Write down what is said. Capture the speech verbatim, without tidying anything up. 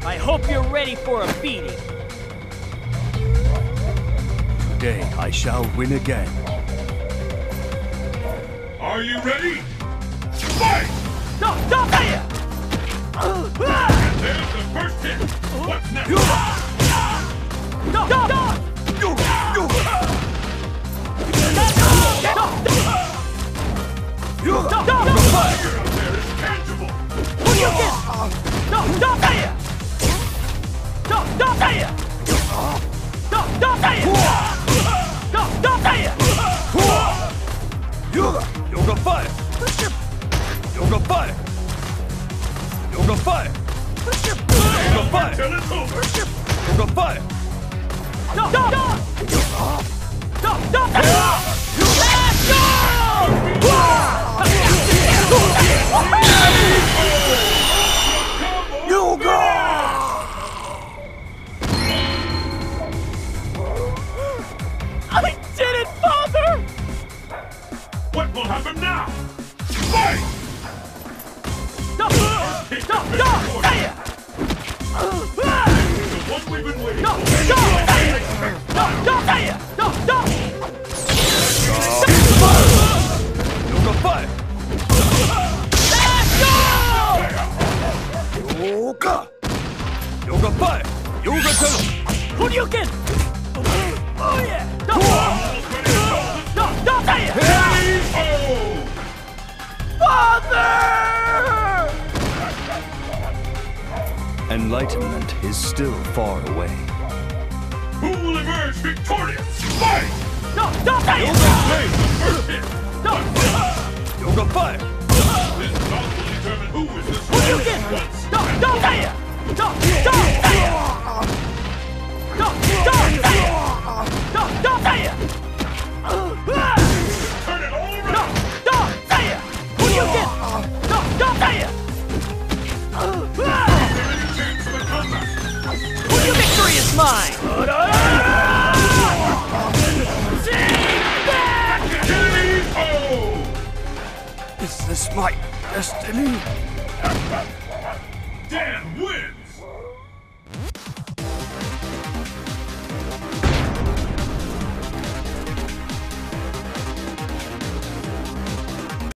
I hope you're ready for a beating. Today I shall win again. Are you ready? Fight! No, don't say it! And there's the first hit. What's next? No, no, no! You, you, No, no, no! The fire out there is tangible. Who you get? No, don't say it! No, don't say it! No, don't say it! No, don't say it! Yoga, yoga fire. Yoga fire. Yoga fire. Yoga fire. Till it's over. Yoga fire. No, no, no! No, don't say it! Let's go! Yoga. I did it, Father! What will happen now? Fight! No, no, no, say it! The one we've been waiting No, for. don't say it! No, don't say it! No, don't! Yoga fire. Let's go! Yoga. Yoga fire. Yoga tunnel. Hadouken! Oh yeah! No, no, don't say it! Father! Enlightenment is still far away. Who will emerge victorious? Fight! No, don't say it! Yoga flame, the first hit. No! Yoga fire. This bout will determine who is the Hadouken! strongest. No, don't say it! No, don't say it! No, don't say it! No, don't say it! Turn it all No, around. don't say it! Hadouken! No, don't say it! There is a chance of a comeback. Your victory is mine! K O! Is this my destiny?